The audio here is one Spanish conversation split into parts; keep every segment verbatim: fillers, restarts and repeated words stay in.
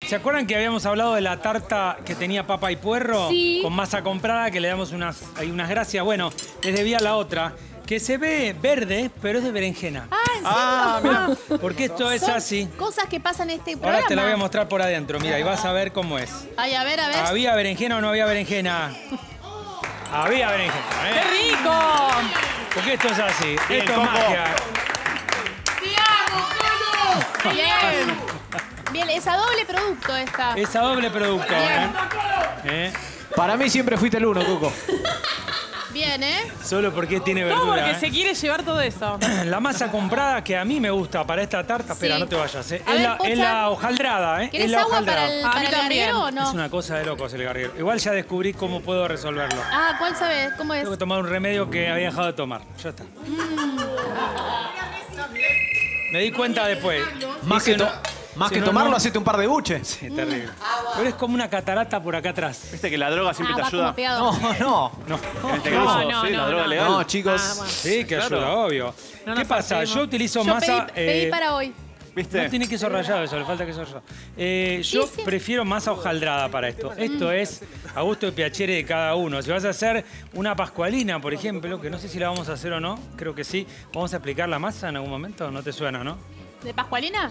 ¿Se acuerdan que habíamos hablado de la tarta que tenía papa y puerro? Sí. Con masa comprada, que le damos unas, hay unas gracias. Bueno, les debía la otra, que se ve verde, pero es de berenjena. Ah, ¿en serio? Ah, mira. Porque esto es Son así. cosas que pasan en este programa. Ahora te la voy a mostrar por adentro, mira, y vas a ver cómo es. Ay, a ver, a ver. ¿Había berenjena o no había berenjena? Había berenjena, ¿eh? ¡Qué rico! Porque esto es así, Bien, esto es Coco. magia. Bien. Bien, es a doble producto esta. Es a doble producto, ¿eh? ¿Eh? Para mí siempre fuiste el uno, Coco. Bien, ¿eh? Solo porque tiene Todo verdura. porque ¿eh? se quiere llevar todo eso. La masa comprada que a mí me gusta para esta tarta, espera, Sí. no te vayas, ¿eh? A Es, ver, la, Pocha. es la hojaldrada, ¿eh? Es ¿Querés la agua para hojaldrada. el, A para mí el también. garguero o Es no? una cosa de locos el garguero. Igual ya descubrí cómo puedo resolverlo. Ah, ¿cuál sabes? ¿Cómo es? Tengo que tomar un remedio que había dejado de tomar. Ya está. Me di cuenta después. Más Hice que, to- una- más sí, que no, tomarlo, no. hacete un par de buches. Sí, terrible. Pero es como una catarata por acá atrás. ¿Viste que la droga siempre Ah, te va ayuda? como pegado. No, no. No. En este No, caso, no, sí, no, la droga no. legal. No, chicos. Ah, bueno. Sí, que Claro. ayuda, obvio. No ¿Qué nos pasa? pasemos. Yo utilizo Yo masa... pedí, pedí eh, para hoy. ¿Viste? No tiene queso rallado eso, le falta queso rallado. Eh, yo Sí, sí. prefiero masa hojaldrada para esto. Esto es a gusto de piacere de cada uno. Si vas a hacer una pascualina, por ejemplo, que no sé si la vamos a hacer o no, creo que sí. ¿Vamos a aplicar la masa en algún momento? ¿No te suena, no? ¿De Pascualina?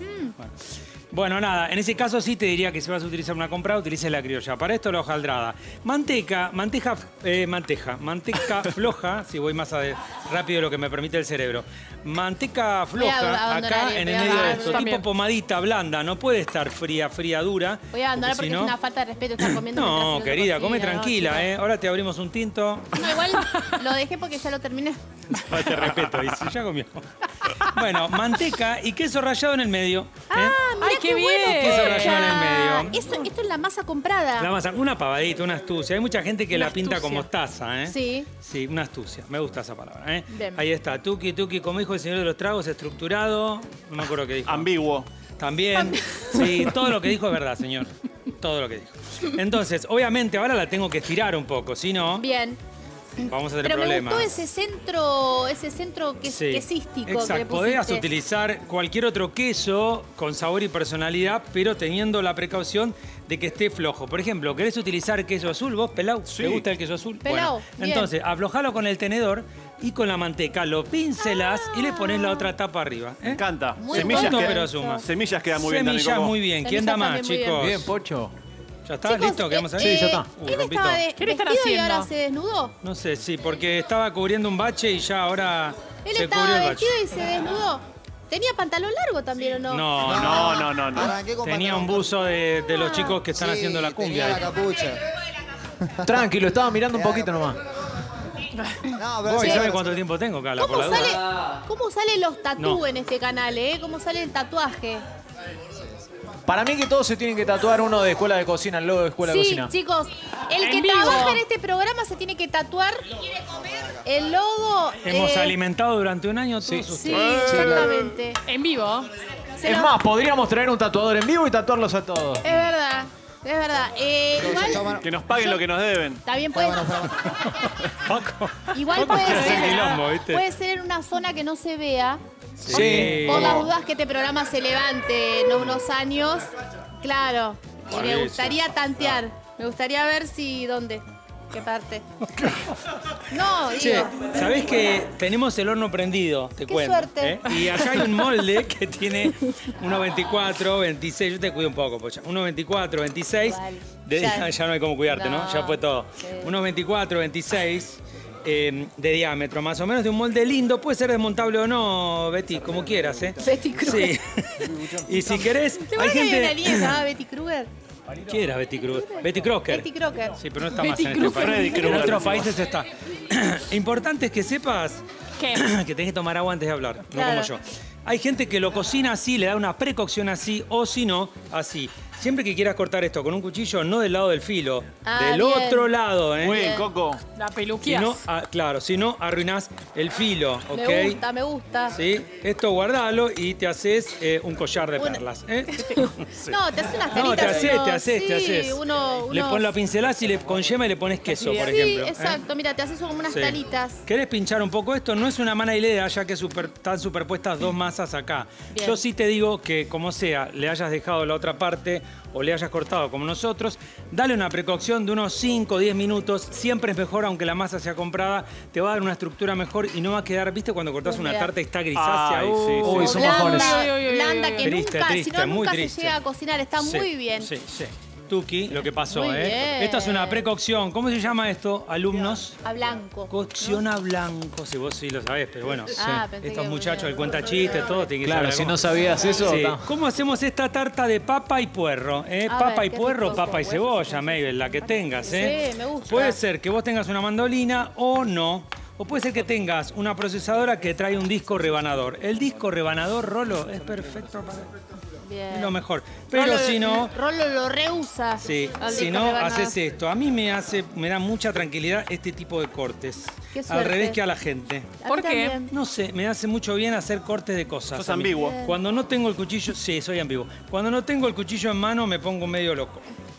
Bueno, nada, en ese caso sí te diría que si vas a utilizar una comprada, utilices la criolla. Para esto la hojaldrada. Manteca, manteja, eh, manteja, manteca floja, si voy más a- rápido de lo que me permite el cerebro. Manteca floja, Voy a abandonar acá el- en voy el a medio de abandonar esto. también. Tipo pomadita blanda, no puede estar fría, fría, dura. Voy a abandonar porque, si no- es una falta de respeto estar comiendo. mientras No, el otro querida, come cocina, ¿no, tranquila, chicos? ¿eh? Ahora te abrimos un tinto. No, igual lo dejé porque ya lo terminé. Ah, te respeto, dice, ya comió. Bueno, manteca y queso rallado en el medio. ¿eh? Ah, mira Ay, qué, qué bueno. bien. Queso rallado en el medio. Esto, esto es la masa comprada. La masa, una pavadita, una astucia. Hay mucha gente que Una la pinta astucia. con mostaza, ¿eh? Sí. Sí, una astucia. Me gusta esa palabra, ¿eh? Bien. Ahí está. Tuki, tuki, como dijo el señor de los tragos, estructurado. No me acuerdo qué dijo. Ambiguo. También. Sí, todo lo que dijo es verdad, señor. Todo lo que dijo. Entonces, obviamente, ahora la tengo que estirar un poco. Si no, Bien. vamos a tener Pero me problemas. gustó ese centro, ese centro que, Sí. quesístico que le Exacto. pusiste. Podés utilizar cualquier otro queso con sabor y personalidad, pero teniendo la precaución de que esté flojo. Por ejemplo, ¿querés utilizar queso azul vos, Pelau? Sí. ¿Te gusta el queso azul? Pelau, Bueno, bien. entonces, aflojalo con el tenedor y con la manteca lo pincelás y le pones la otra tapa arriba. ¿eh? Me encanta. Muy Semillas, tonto, que- pero suma. semillas queda muy bien también, Semillas Coco. muy bien. ¿Quién da Semillas más, también muy chicos? Bien, Pocho. ¿Ya está? Chicos, ¿Listo? ¿Quedamos eh, ahí? eh, Sí, ya está. Uh, ¿Él rompí estaba todo. de, ¿Qué le están vestido y haciendo? ahora se desnudó? No sé, sí, porque estaba cubriendo un bache y ya ahora Él se estaba cubrió el bache. vestido y se desnudó. ¿Tenía pantalón largo también o no? No, no. No, no, no, no. Arranqué con Tenía un pantalón buzo de, de los Ah. chicos que están Sí, haciendo la cumbia. tenía la ahí. capucha. Tranquilo, estaba mirando un poquito nomás. No, pero Vos, sí, ¿sabes pero- cuánto tiempo tengo acá? La, por ¿Cómo la duda? sale, ¿Cómo salen los tatú No. en este canal, eh? ¿Cómo sale el tatuaje? Para mí que todos se tienen que tatuar uno de escuela de cocina, el logo de escuela de Sí, cocina. chicos, el En que vivo. trabaja en este programa se tiene que tatuar el logo. Hemos eh, alimentado durante un año todos Sí. ustedes. Sí, exactamente. En vivo. Se Es lo- más, podríamos traer un tatuador en vivo y tatuarlos a todos. Es verdad, es verdad. Eh, igual, Que nos paguen lo que nos deben. también puede, Paco. igual Paco puede quiere hacer ser, quilombo, ¿viste? puede ser en una zona que no se vea. Sí. Por las dudas que este programa se levante en unos años. Claro. Y me Buenísimo. gustaría tantear. Me gustaría ver si dónde. ¿Qué parte? No, Che, digo. ¿sabés que tenemos el horno prendido? Te Qué cuento. suerte. ¿eh? Y acá hay un molde que tiene uno veinticuatro, veintiséis. Yo te cuido un poco, Pocha. uno veinticuatro, veintiséis. Igual. De, Ya- ya no hay cómo cuidarte, ¿no? No, Ya fue todo. sí. uno veinticuatro, veintiséis. eh, de diámetro, más o menos, de un molde lindo. Puede ser desmontable o no, Betty, como quieras, ¿eh? Betty Kruger. Sí. Y si querés, ¿Te hay acuerdas que había una gente... niña que se llamaba Betty Kruger? ¿Quién era Betty Kruger? Betty Crocker. Betty Crocker. Sí, pero no está Betty más en este Kruger. país. Freddy En Krueger, otros decimos. países está. Importante es que sepas ¿Qué? que tenés que tomar agua antes de hablar, no Claro. como yo. Hay gente que lo cocina así, le da una precocción así, o si no, así. Siempre que quieras cortar esto con un cuchillo, no del lado del filo, Ah, del bien. otro lado, ¿eh? Muy bien, Coco. La Si peluquía. no, ah, claro, si no, arruinás el filo, ¿ok? Me gusta, me gusta. ¿Sí? Esto guardalo y te haces eh, un collar de Una- perlas. ¿eh? No, te haces unas No, te caritas. haces, uno- te haces, sí, te haces. Uno, Le unos- pones la pincelás y le, con yema y le pones queso, por Sí, ejemplo. ¿eh? exacto. Mira, te haces como unas Sí. talitas. ¿Querés pinchar un poco esto? No es una mala idea, ya que super- están superpuestas dos masas masas acá. Bien. Yo sí te digo que, como sea, le hayas dejado la otra parte o le hayas cortado como nosotros, dale una precocción de unos cinco o diez minutos. Siempre es mejor, aunque la masa sea comprada, te va a dar una estructura mejor y no va a quedar, ¿viste? Cuando cortás una Mirá. tarta y está grisácea. Ay, uh, sí, sí. Uy, son Blanda, bajones. Uy, uy, uy, blanda, uy, uy. que Triste, nunca, triste, si no, muy nunca triste. se llega a cocinar. Está Sí, muy bien. Sí, sí. Tuki, lo que pasó, Muy ¿eh? bien. Esta es una precocción. ¿Cómo se llama esto, alumnos? A blanco. Cocción a blanco, si vos sí lo sabés, pero bueno. Ah, pensé Estos que- muchachos, el cuenta chistes, todo, tiene que Claro, saber si cómo- no sabías eso, Sí. no. ¿Cómo hacemos esta tarta de papa y puerro? eh? A Papa ver, y qué puerro, rico. papa y cebolla, Mabel, la que tengas, ¿eh? Sí, me gusta. Puede ser que vos tengas una mandolina o no. O puede ser que tengas una procesadora que trae un disco rebanador. El disco rebanador, Rolo, es perfecto para... Bien. Es lo mejor. Pero Rolo- si no... Rolo lo rehúsa. Sí, al si disco no, rebanado. haces esto. A mí me hace, me da mucha tranquilidad este tipo de cortes. Qué Al suerte. revés que a la gente. A mí ¿Por qué? también. No sé, me hace mucho bien hacer cortes de cosas. Sos a mí. ambiguo. Cuando no tengo el cuchillo, sí, soy ambiguo. Cuando no tengo el cuchillo en mano me pongo medio loco.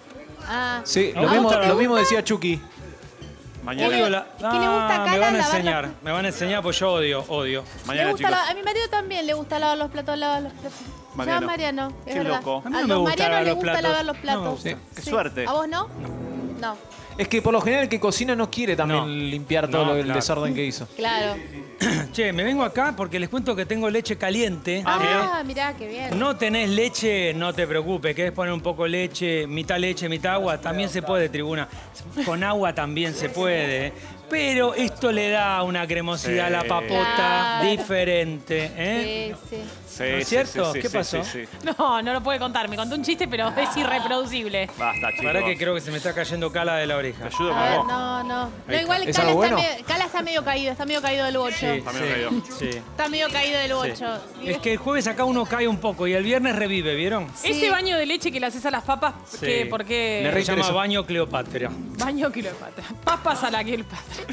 Ah. Sí, ¿A lo vos mismo, te lo gusta? mismo decía Chucky. Mañana, Odio la... ¿Qué le gusta Ah, acá me la van a lavar? enseñar. Me van a enseñar pues yo odio, odio. Le mañana gusta chicos. la- a mi marido también le gusta lavar los platos, lavar los platos. Se Mariano. llama Mariano, es Qué verdad. loco. A mí no A me los gusta Marianos lavar les los gusta platos. lavar los No me platos. gusta. Sí, qué suerte. ¿A vos no? No. Es que por lo general el que cocina no quiere también No. limpiar todo No, lo- el claro. desorden que hizo. Claro. Che, me vengo acá porque les cuento que tengo leche caliente. Ah, mirá, qué bien. No tenés leche, no te preocupes. Querés poner un poco leche, mitad leche, mitad agua, también se puede, tribuna. Con agua también se puede. Pero esto le da una cremosidad a la Sí. papota Claro. diferente. ¿eh? Sí, sí. Sí, ¿No es sí, cierto? sí, ¿Qué sí, pasó? sí, sí. No, no lo puede contar. Me contó un chiste, pero es irreproducible. Basta, chicos. Para que creo que se me está cayendo cala de la oreja. Te ayudo A con ver, vos. no, no. No, Ahí igual está. ¿Es Cala algo está, bueno? medio, Cala está medio caído, está medio caído del bocho. Sí, Está medio caído. sí, sí. Está medio caído del bocho. Es que el jueves acá uno cae un poco y el viernes revive, ¿vieron? Sí. Ese baño de leche que le haces a las papas, Sí. ¿qué, ¿por qué? Se reitero llama eso. baño Cleopatra. Baño Cleopatra. Papas a la Cleopatra.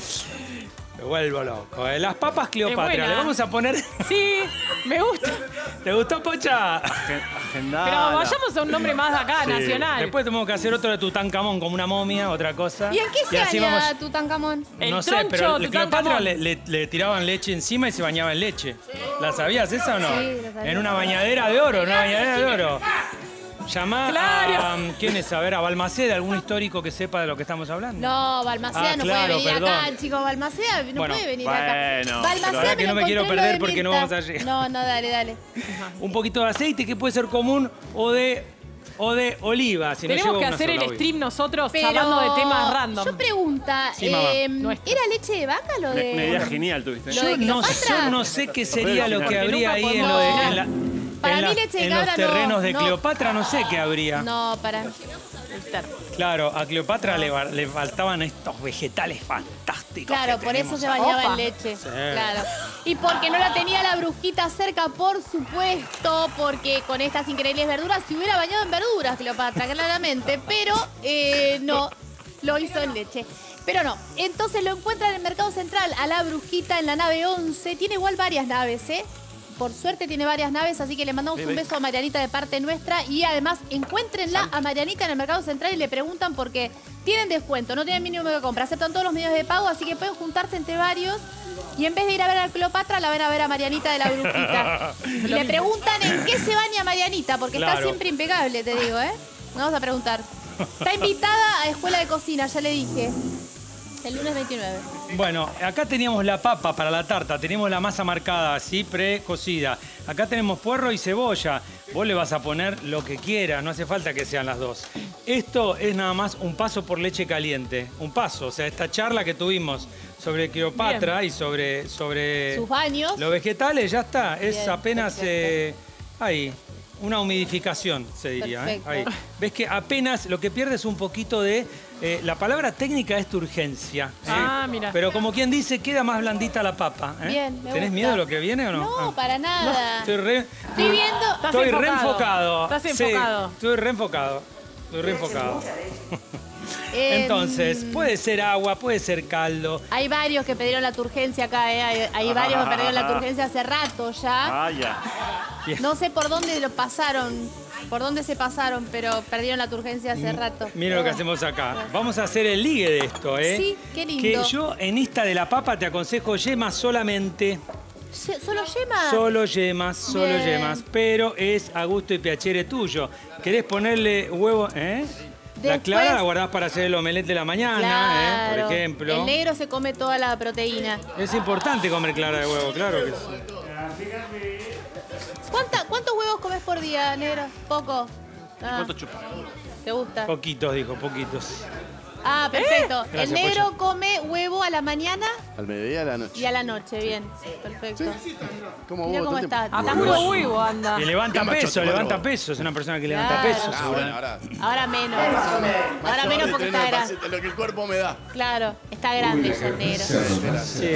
Me vuelvo loco. ¿eh? Las papas Cleopatra. buena. Le vamos a poner... Sí, me gusta. ¿Te gustó, Pocha? Agen- Agendala. Pero vayamos a un nombre más de acá, Sí. nacional. Después tenemos que hacer otro de Tutankamón, como una momia, otra cosa. ¿Y en qué se así baña vamos- Tutankamón? El No sé, troncho pero de Cleopatra Tutankamón. le, le- le tiraban leche encima y se bañaba en leche. ¿La sabías esa o no? Sí, la sabía. En una bañadera de oro, una bañadera de oro. Llamá Claro. a... ¿Quién es? A ver, a Balmaceda, algún histórico que sepa de lo que estamos hablando. No, Balmaceda Ah, no claro, puede venir acá, perdón. chicos. Balmaceda no Bueno, puede venir bueno, acá. pero Balmaceda la verdad que me no lo me quiero encontré en lo perder de porque no Mirta. vamos a llegar. No, no, dale, dale. Un poquito de aceite que puede ser común o de, o de oliva. Si no Tenemos llevo que una hacer el sola, obvio. stream nosotros Pero hablando de temas random. Yo pregunta, Sí, mamá. eh, Nuestro. ¿era leche de vaca lo Una de...? una idea genial tuviste. Lo Yo de no, Cleopatra. yo no sé qué sería lo que Porque habría nunca ahí en, lo de- podemos en la- Para en mí la- leche de en los cabra no, terrenos de no. Cleopatra, no sé qué habría. No, para. Claro, a Cleopatra le, va- le faltaban estos vegetales fantásticos. Claro, que por eso tenemos se acá. bañaba Opa. en leche. Claro. Y porque no la tenía la brujita cerca, por supuesto, porque con estas increíbles verduras se hubiera bañado en verduras, Cleopatra, claramente. Pero eh, no, lo hizo en leche. Pero no. Entonces lo encuentra en el Mercado Central a la brujita en la nave once. Tiene igual varias naves, ¿eh? Por suerte tiene varias naves, así que le mandamos un beso a Marianita de parte nuestra. Y además, encuéntrenla a Marianita en el Mercado Central y le preguntan porque tienen descuento, no tienen mínimo de compra, aceptan todos los medios de pago, así que pueden juntarse entre varios. Y en vez de ir a ver a Cleopatra, la van a ver a Marianita de la brujita. Y le preguntan en qué se baña Marianita, porque está Claro. siempre impecable, te digo, ¿eh? Vamos a preguntar. Está invitada a Escuela de Cocina, ya le dije. El lunes veintinueve. Bueno, acá teníamos la papa para la tarta, tenemos la masa marcada así, precocida. Acá tenemos puerro y cebolla. Vos le vas a poner lo que quieras, no hace falta que sean las dos. Esto es nada más un paso por leche caliente. Un paso, o sea, esta charla que tuvimos sobre Cleopatra y sobre, sobre Sus baños. los vegetales, ya está. Es Bien, apenas eh, perfecto. ahí. Una humidificación, se diría. ¿eh? Perfecto. Ahí. Ves que apenas lo que pierde es un poquito de... eh, la palabra técnica es turgencia. ¿eh? Ah, mira. Pero como quien dice, queda más blandita la papa. ¿eh? Bien, me ¿Tenés gusta. miedo de lo que viene o no? No, Ah. para nada. Estoy re... Estoy viendo. Estás Estoy enfocado. reenfocado. Estás Sí, enfocado. estoy reenfocado. Estoy reenfocado. Em, Entonces, puede ser agua, puede ser caldo. Hay varios que pidieron la turgencia acá, ¿eh? Hay, hay varios que pidieron la turgencia hace rato ya. Vaya. No sé por dónde lo pasaron, por dónde se pasaron, pero perdieron la turgencia hace rato. Mira lo que hacemos acá. Vamos a hacer el ligue de esto, ¿eh? Sí, qué lindo. Que yo en esta de la papa te aconsejo yema solamente. Ye- ¿Solo yema? Solo yemas, solo Bien. yemas. Pero es a gusto y piacere tuyo. ¿Querés ponerle huevo? ¿Eh? La Después- clara la guardás para hacer el omelette de la mañana, ¿eh? Claro. Por ejemplo. El negro se come toda la proteína. Es importante comer clara de huevo, claro que sí. ¿Cuánta- ¿Cuántos huevos comes por día, negro? Poco. Ah, ¿Cuánto chupas? ¿Te gusta? Poquitos, dijo, poquitos. Ah, perfecto. El Gracias, negro Pocho. come huevo a la mañana Al mediodía a la noche. y a la noche. Bien, perfecto. ¿Cómo Mira vos, cómo todo el está. tiempo? Hasta Muy puro bueno. huevo anda. Y levanta Qué macho, peso, qué levanta bárbaro. peso. Es una persona que levanta Claro. peso, Ah, seguro. bueno, ahora. Ahora menos. Ahora Macho, menos porque entreno está grande. despacito, lo que el cuerpo me da. Claro, está grande ya el negro. Sí.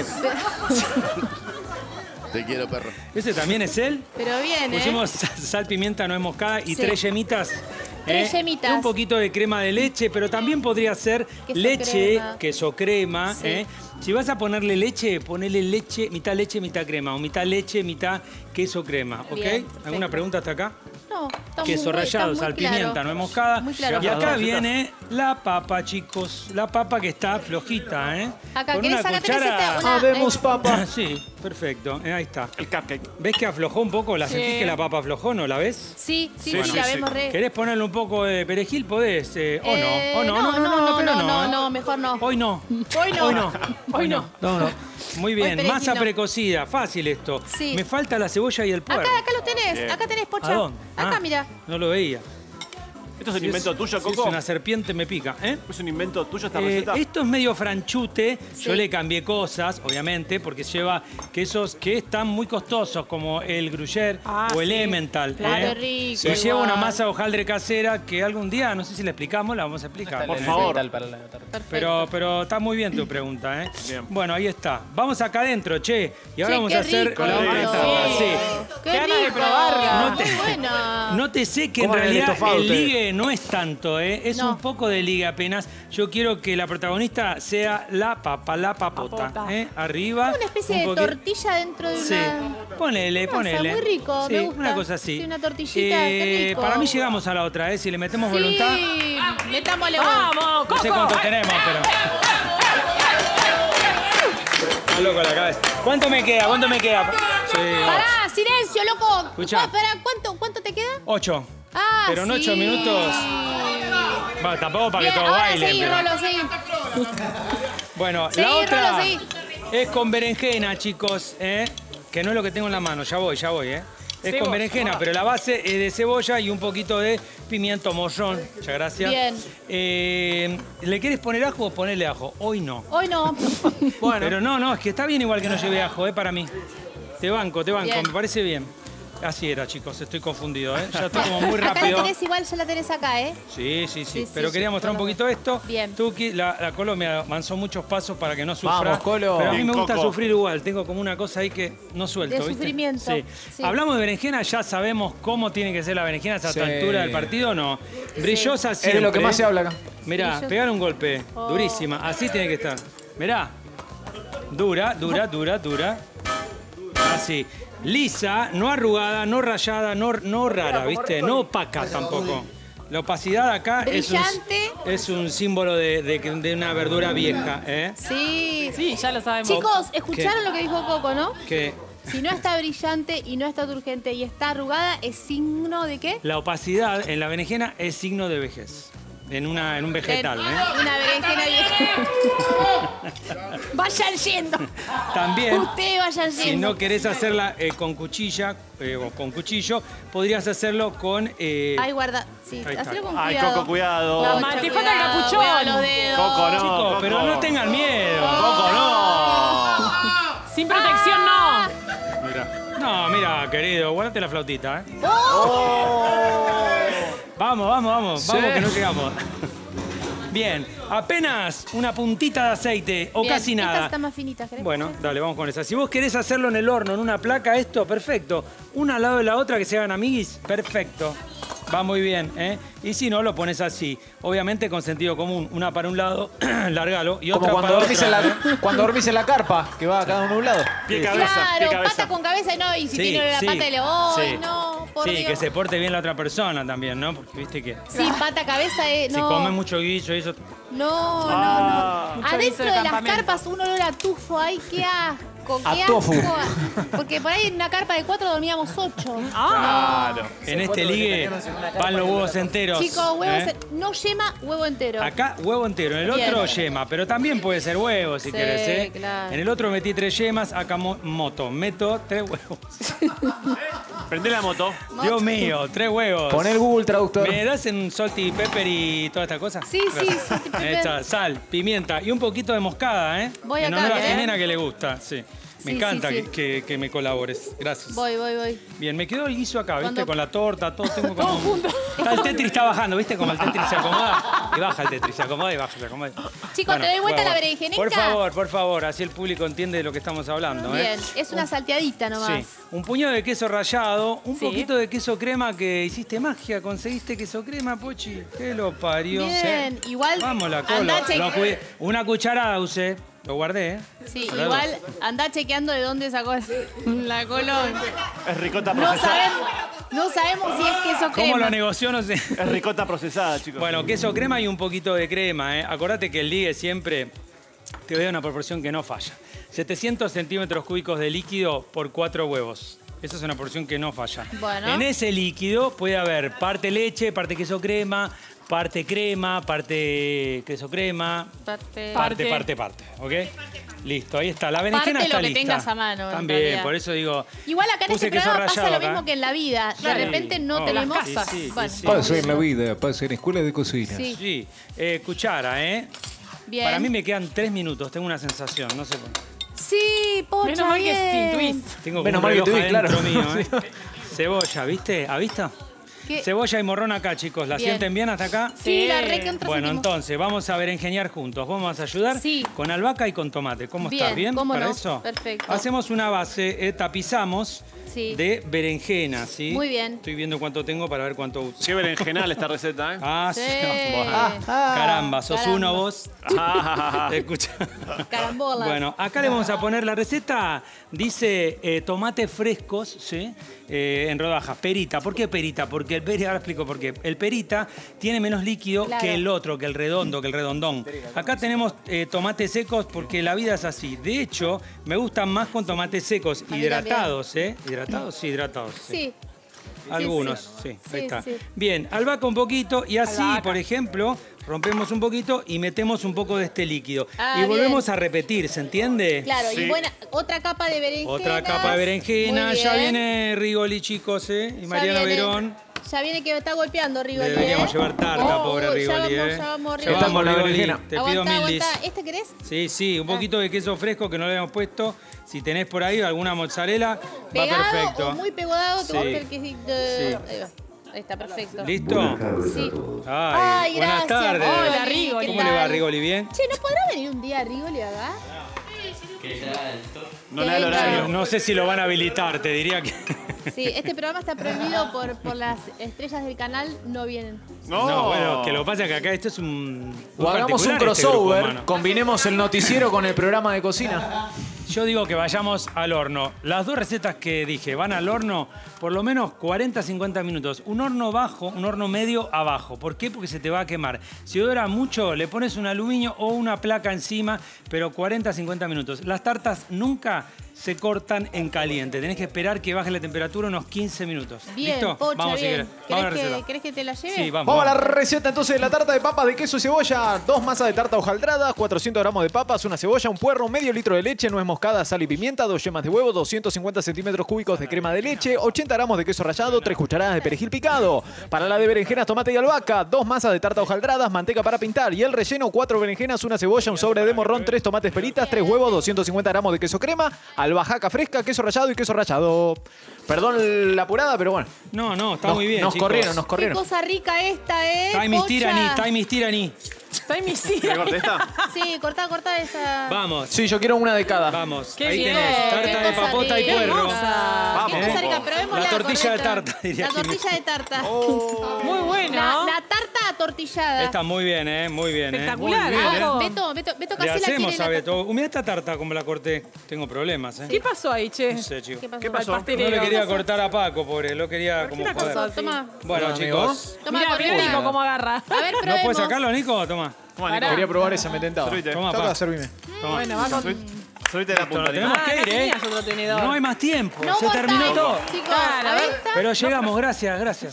Te quiero, perro. ¿Ese también es él? Pero bien, ¿eh? Pusimos sal, pimienta, nuez moscada y Sí. tres yemitas. Tres yemitas. Un poquito de crema de leche, pero también podría ser Queso leche, crema. queso crema. Sí. ¿eh? Si vas a ponerle leche, ponele leche, mitad leche, mitad crema. O mitad leche, mitad queso crema. ¿Ok? Bien, ¿Alguna perfecto. pregunta hasta acá? No, está Queso muy, rallado, está sal, muy claro. pimienta, nuez moscada. Muy claro. Y acá Dos viene la papa, chicos. La papa que está flojita, ¿eh? Acá, Con ¿querés? una Acá tenés cuchara... esta- una- Habemos eh, papa. Sí, perfecto. eh, ahí está. El cupcake. ¿Ves que aflojó un poco? ¿La Sí. sentís que la papa aflojó? ¿No la ves? Sí, sí, Sí, sí, sí, la sí. vemos re. ¿Querés ponerle un poco de perejil? Podés. eh, o Eh, no. O no. No, no, no, no, pero no, no. no, ¿eh? no, mejor no. Hoy no. Hoy no. Hoy no. Hoy no. No, no. Muy bien. perejil Masa no. precocida. Fácil esto. Sí. Me falta la cebolla y el puerro. Acá, acá lo tenés, Bien. acá tenés, Pocha. ¿A dónde? Acá, Ah, mira. No lo veía. ¿Esto es un Si invento es- tuyo, si es Coco? una serpiente me pica. ¿Eh? ¿Es un invento tuyo esta Eh, receta? esto es medio franchute, Sí. yo le cambié cosas, obviamente, porque lleva quesos que están muy costosos, como el gruyère Ah, o el sí. Emmental. Claro, ¿eh? qué rico, Y lleva una igual. masa de hojaldre casera que algún día, no sé si le explicamos, la vamos a explicar. Por ¿eh? favor. Para la tarde. Perfecto. Pero, pero está muy bien tu pregunta, ¿eh? Bien. Bueno, ahí está. Vamos acá adentro, che. Y ahora Che, vamos qué a hacer rico la otra esto. etapa. Sí. Qué Qué ganas de rico. probarla. No te- Muy buena. No te sé que en ¿Cómo era el realidad estofado el ustedes? ligue no es tanto, ¿eh? Es No. un poco de ligue apenas. Yo quiero que la protagonista sea la papa, la papota. Papota. ¿eh? Arriba. Una especie un de poqui- tortilla dentro de Sí, una... ponele, Masa, ponele. muy rico, Sí, me gusta. una cosa así. Sí, una tortillita, qué rico. Para mí llegamos a la otra, ¿eh? Si le metemos voluntad. Sí, metámosle vos. ¡Vamos, No sé Coco! cuánto tenemos, pero. Está loco la cabeza. ¿Cuánto me queda? ¿Cuánto me queda? Sí, Pará, silencio, loco. Escuchá. Ah, pará, ¿cuánto, ¿cuánto te queda? ocho. Ah, Pero en sí. ocho minutos. Bueno, tampoco para Bien, que todos ahora bailen. seguí, pero- Rolo, seguí. Bueno, Seguí, la otra Rolo, seguí. es con berenjena, chicos, ¿eh? Que no es lo que tengo en la mano, ya voy, ya voy, ¿eh? Es con Cebolla. berenjena, pero la base es de cebolla y un poquito de pimiento morrón. Muchas gracias. Bien. Eh, ¿Le quieres poner ajo o ponerle ajo? Hoy no. Hoy no. Bueno. Pero no, no, es que está bien igual que no lleve ajo, ¿eh? Para mí. Te banco, te banco, Bien. me parece bien. Así era, chicos, estoy confundido, ¿eh? Ya estoy como muy Acá la rápido. tenés igual, ya la tenés acá, ¿eh? Sí, sí, sí, Sí, sí, pero sí, quería mostrar un todo poquito esto. Bien. Tuki, la, la Colo me avanzó muchos pasos para que no sufra. Vamos, Colo. Pero a mí Bien, me gusta Coco. sufrir igual. Tengo como una cosa ahí que no suelto, De ¿viste? sufrimiento. Sí. Sí. Hablamos de berenjena, ya sabemos cómo tiene que ser la berenjena a esta Sí. altura del partido, ¿no? Brillosa Es siempre. de lo que más se habla acá. Mirá, Brillosa. pegar un golpe. Oh. Durísima. Así tiene que estar. Mirá. Dura, dura, dura, dura. Así. Lisa, no arrugada, no rayada, no, no rara, ¿viste? No opaca tampoco. La opacidad acá es un, Brillante. es un símbolo de, de- de una verdura vieja, ¿eh? Sí. Sí, ya lo sabemos. Chicos, escucharon lo que dijo Coco, ¿no? Que Si no está brillante y no está turgente y está arrugada, ¿es signo de qué? la opacidad en la berenjena es signo de vejez. En, una, en un vegetal, En- ¿eh? Una berenjena vieja. Vayan yendo. También. Ustedes vayan yendo. Si no querés hacerla eh, con cuchilla eh, o con cuchillo, podrías hacerlo con... eh, Ay, guarda. Sí, Ahí está. hacelo con Ay, cuidado. Coco, cuidado. Claro, Ma, mucho te falta el cuidado, capuchón. cuidado los dedos. Coco, no. chicos, Coco. pero no tengan miedo. Coco, no. Sin protección, no. Mira. No, mira, querido, guárdate la flautita, ¿eh? Vamos, vamos, vamos, Sí. vamos que no llegamos. Bien, apenas una puntita de aceite o Bien, casi Estas nada. están más finitas, ¿querés? Bueno, dale, vamos con esa. Si vos querés hacerlo en el horno, en una placa, esto, perfecto. Una al lado de la otra, que se hagan amiguis, perfecto. Va muy bien, ¿eh? Y si no, lo pones así. Obviamente con sentido común. Una para un lado, largalo, y Como otra cuando para dormís, en otra, la, ¿eh? cuando dormís en la carpa, que va cada uno a un lado. Pie cabeza, pie Claro, cabeza. pata con cabeza y no, y si tiene la pata de león, sí. no, por Sí, Dios. que se porte bien la otra persona también, ¿no? Porque viste que Sí, pata, cabeza, eh, si no. come mucho guiso y eso... No, Ah. no, no. Mucho Adentro guiso de de las campamento. carpas un olor a tufo, ay, qué asco. asco, A qué tofu. asco. Porque por ahí en una carpa de cuatro dormíamos ocho. Claro. En este ligue van los huevos enteros. Chicos, huevos, ¿eh? no yema, huevo entero. Acá huevo entero, en el Bien. otro yema, pero también puede ser huevo si Sí, querés, ¿eh? claro. En el otro metí tres yemas, acá mo- moto, meto tres huevos. Prende la moto. Dios mío, tres huevos. Pon el Google Traductor. ¿Me das en salty pepper y toda esta cosa? Sí, sí, Gracias. salty pepper. Ahí está, sal, pimienta y un poquito de moscada, ¿eh? Voy en acá, honor a ¿eh? Jimena que le gusta, sí. Me Sí, encanta sí, sí. Que, que- que me colabores. Gracias. Voy, voy, voy. Bien, me quedó el guiso acá, ¿viste? Cuando- Con la torta, todo tengo como... Está, el Tetris está bajando, ¿viste? Como el Tetris se acomoda y baja el Tetris, se acomoda y baja, se acomoda. Chicos, ¿te doy vuelta bueno, la berenjenica? Por favor, por favor, así el público entiende de lo que estamos hablando, ¿eh? Bien, es una salteadita nomás. Sí, un puñado de queso rallado, un Sí. poquito de queso crema que hiciste magia, conseguiste queso crema, Pochi. ¿Qué lo parió? Bien, igual Vamos la cola. andá cheque- Lo cuidé. Una cucharada usé, lo guardé, ¿eh? Sí, Por la igual duda. andá chequeando de dónde sacó la colón. Es ricota No procesada. sabemos, no sabemos si es queso ¿Cómo lo crema. negoció? No sé. Es ricota procesada, chicos. Bueno, queso crema y un poquito de crema, ¿eh? Acordate que el ligue siempre te da una proporción que no falla. setecientos centímetros cúbicos de líquido por cuatro huevos. Esa es una porción que no falla. Bueno. En ese líquido puede haber parte leche, parte queso crema, parte crema, parte queso crema, Parte- parte, Parte. parte, parte. ¿Ok? Listo, ahí está. La berenjena Parte está lo que lista. tengas a mano, en También, realidad. por eso digo. Igual acá en puse este queso programa pasa rallado lo mismo acá. que en la vida. Sí. De repente no Oh, tenemos... sí, sí, Bueno, sí, sí. Pasa en la vida, pasa en escuela de cocina. sí, Sí, eh, cuchara, ¿eh? bien. Para mí me quedan tres minutos, tengo una sensación, no sé por qué. Sí, pocha, Menos mal que bien. intuís. Tengo como Menos un mal que reloj te vi, adentro claro. mío, ¿eh? Cebolla, ¿viste? ¿Ha visto? ¿Qué? Cebolla y morrón acá, chicos. ¿La Bien. sienten bien hasta acá? Sí, la re que un Bueno, sentimos. entonces, vamos a berenjenear juntos. ¿Vos me vas a ayudar? Sí. Con albahaca y con tomate. ¿Cómo Bien, estás? ¿Bien? cómo ¿Para no. eso? Perfecto. Hacemos una base, eh, tapizamos Sí. de berenjena, ¿sí? Muy bien. Estoy viendo cuánto tengo para ver cuánto uso. Qué berenjenal esta receta, ¿eh? Ah, sí. Sí. Bueno. Caramba, sos Caramba. uno vos. Escucha. Carambolas. Bueno, acá le vamos a poner la receta. Dice eh, tomates frescos, ¿sí? Eh, en rodajas. Perita. ¿Por qué perita? Porque el perita, ahora explico por qué. El perita tiene menos líquido Claro. que el otro, que el redondo, que el redondón. Acá tenemos eh, tomates secos porque la vida es así. De hecho, me gustan más con tomates secos, mí hidratados, ¿eh? ¿Hidratados? Sí, hidratados. sí. Sí. Algunos, sí. sí, Sí, ahí está. sí. Bien, albahaca un poquito y así, Albahaca. por ejemplo, rompemos un poquito y metemos un poco de este líquido. Ah, y volvemos bien. a repetir, ¿se entiende? Claro, Sí. y buena, otra capa de berenjena. Otra capa de berenjena. Muy Ya bien. viene Rigoli, chicos, ¿eh? Y Ya Mariana viene- Verón. Ya viene que está golpeando Rigoli. Deberíamos ¿eh? llevar tarta, Oh, pobre ya Rigoli, vamos, ¿eh? Ya vamos, Ya Rigoli. Está con la Rigoli. berenjena. Te pido Aguantá, mil dis. aguantá. ¿Este querés? Sí, sí, un poquito de queso fresco que no le habíamos puesto. Si tenés por ahí alguna mozzarella, va Pegado perfecto. o muy pegado, te Sí. gusta el quesito. Sí. Ahí va. Ahí está, perfecto. ¿Listo? Sí. Ay, Ay, buenas gracias. tardes. Hola, Rigoli. ¿Cómo le va, Rigoli? ¿Bien? Che, ¿no podrá venir un día Rigoli acá? No le da el horario. No sé si lo van a habilitar, te diría que... Sí, este programa está prohibido por, por las estrellas del canal, no vienen. No, No, bueno, que lo que pasa es que acá esto es un... O hagamos un particular este grupo, crossover, mano. combinemos el noticiero con el programa de cocina. Yo digo que vayamos al horno. Las dos recetas que dije van al horno por lo menos cuarenta a cincuenta minutos. Un horno bajo, un horno medio abajo. ¿Por qué? Porque se te va a quemar. Si dura mucho, le pones un aluminio o una placa encima, pero cuarenta a cincuenta minutos. Las tartas nunca se cortan en caliente. Tenés que esperar que baje la temperatura unos quince minutos. Bien, ¿Listo? Pocha, vamos si bien. querés. Vamos a la ¿Querés, que, receta. ¿Querés que te la lleve? Sí, vamos. Vamos a la vamos. receta entonces de la tarta de papas de queso y cebolla. Dos masas de tarta hojaldrada, cuatrocientos gramos de papas, una cebolla, un puerro, medio litro de leche, nuez moscada, sal y pimienta, dos yemas de huevo, doscientos cincuenta centímetros cúbicos de crema de leche, ochenta gramos de queso rallado, tres cucharadas de perejil picado. Para la de berenjenas, tomate y albahaca, dos masas de tarta hojaldradas, manteca para pintar. Y el relleno, cuatro berenjenas, una cebolla, un sobre de morrón, tres tomates peritas, tres huevos, doscientos cincuenta gramos de queso crema, albahaca fresca, queso rallado y queso rallado. Perdón la apurada, pero bueno. No, no, está Nos, muy bien, nos chicos. corrieron, nos Qué corrieron. cosa rica esta, ¿eh? Time is Pocha. tyranny, time is tyranny. Estoy mis ¿Qué corte esta? Sí, cortá, cortá esa. Vamos. Sí, yo quiero una de cada. Vamos, Qué ahí bien. tenés Qué tarta de cosa papota y rica. puerro. Vamos. Qué cosa rica, probémosla. La tortilla de correcta. tarta, diría La Jimmy. tortilla de tarta. Muy bueno. La, la tarta atortillada. Está muy bien, ¿eh? Muy bien, ¿eh? Espectacular. Muy bien, ¿eh? Ah, Beto, Beto, Beto Le casi la hacemos quiere a la Beto. Mira esta tarta como la corté. Tengo problemas, ¿eh? ¿Qué pasó ahí, che? No sé, chicos. ¿Qué pasó? ¿Qué pasó? Al No pastelero. le quería cortar a Paco, pobre. Lo quería como la joder. cosa? Toma. Bueno, Hola, chicos. Toma, Mira, mira correcta. Nico cómo agarra. A ver, ¿No probemos. puedes sacarlo, Nico? Toma. Toma, Pará. Nico. Quería probar esa, me tentaba. Servite. Toma, Toca, pa. servime. Toma. Bueno, va con... Servite la Listo, punta. nos tenemos Ah, que no ir, ¿eh? tenías otro tenedor. No hay más tiempo. No Se more terminó time, todo. chicos. Claro, A ver, ¿ves? Pero llegamos, gracias, gracias.